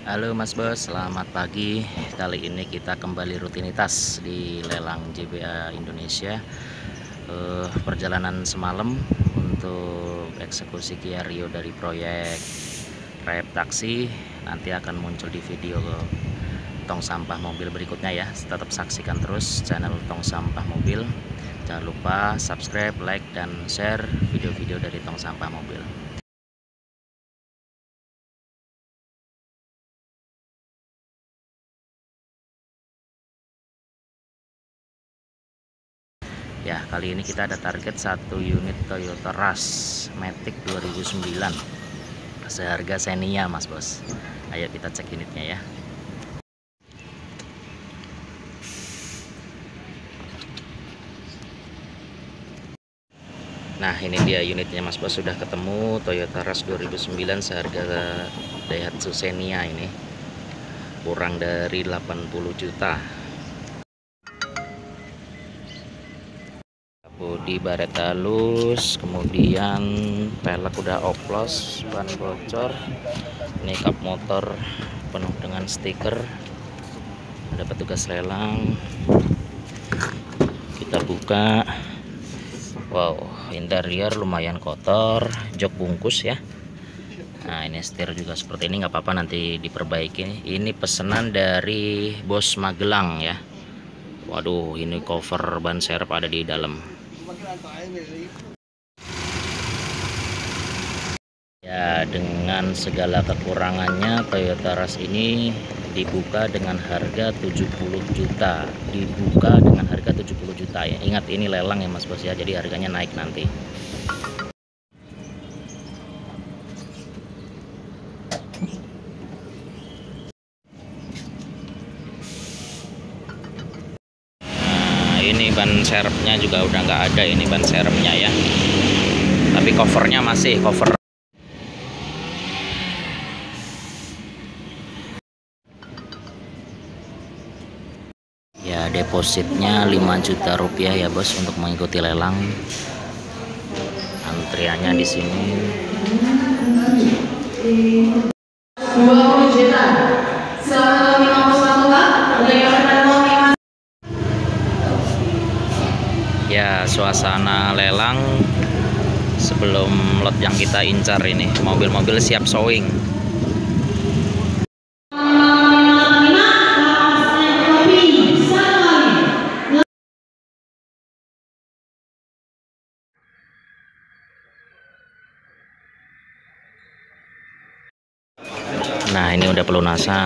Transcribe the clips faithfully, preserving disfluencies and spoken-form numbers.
Halo Mas Bos, selamat pagi. Kali ini kita kembali rutinitas di lelang J B A Indonesia. eh, Perjalanan semalam untuk eksekusi Kia Rio dari proyek Rayap Taksi nanti akan muncul di video tong sampah mobil berikutnya ya. Tetap saksikan terus channel tong sampah mobil. Jangan lupa subscribe, like, dan share video-video dari tong sampah mobil. Ya, kali ini kita ada target satu unit Toyota Rush Matic dua ribu sembilan seharga Xenia, Mas Bos. Ayo kita cek unitnya ya. Nah, ini dia unitnya Mas Bos, sudah ketemu Toyota Rush dua ribu sembilan seharga Daihatsu Xenia ini. Kurang dari delapan puluh juta. Bodi baret halus, kemudian pelek udah oplos, ban bocor. Ini kap motor penuh dengan stiker. Ada petugas lelang. Kita buka. Wow, interior lumayan kotor, jok bungkus ya. Nah, ini setir juga seperti ini, nggak apa-apa, nanti diperbaiki. Ini pesanan dari Bos Magelang ya. Waduh, ini cover ban serep ada di dalam. Ya, dengan segala kekurangannya Toyota Rush ini dibuka dengan harga tujuh puluh juta. Dibuka dengan harga tujuh puluh juta ya. Ingat, ini lelang ya Mas Bos ya, jadi harganya naik nanti. Nah, ini ban serepnya juga udah nggak ada, ini ban serepnya ya. Tapi covernya masih cover. Ya, depositnya lima juta rupiah ya Bos untuk mengikuti lelang. Antriannya di sini. dua puluh juta. Ya, suasana lelang sebelum lot yang kita incar ini, mobil-mobil siap showing. Nah, ini udah pelunasan.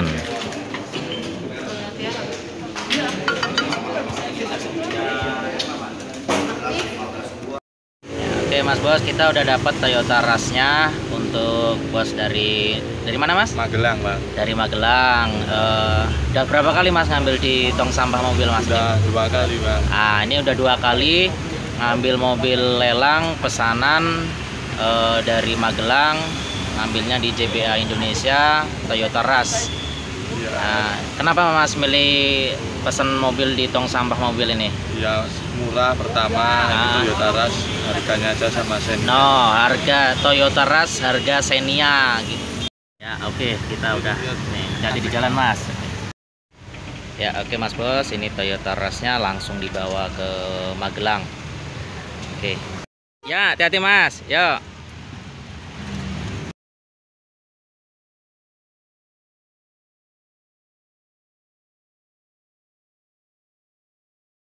Oke Mas Bos, kita udah dapat Toyota Rush-nya untuk Bos dari dari mana Mas? Magelang, Bang. Dari Magelang. Uh, udah berapa kali Mas ngambil di tong sampah mobil Mas? Udah dua kali, Bang. Ah, ini udah dua kali ngambil mobil lelang pesanan uh, dari Magelang, ngambilnya di J B A Indonesia Toyota Rush. Ya. Nah, kenapa Mas milih pesan mobil di tong sampah mobil ini? Ya, murah pertama, Ah. Toyota Rush, harganya aja sama Xenia. No, harga Toyota Rush, harga Xenia gitu. Ya, oke, okay, kita udah nih, jadi di jalan Mas. Ya, oke okay, Mas Bos, ini Toyota Rush-nya langsung dibawa ke Magelang. Oke. Okay. Ya, hati-hati Mas. Yuk.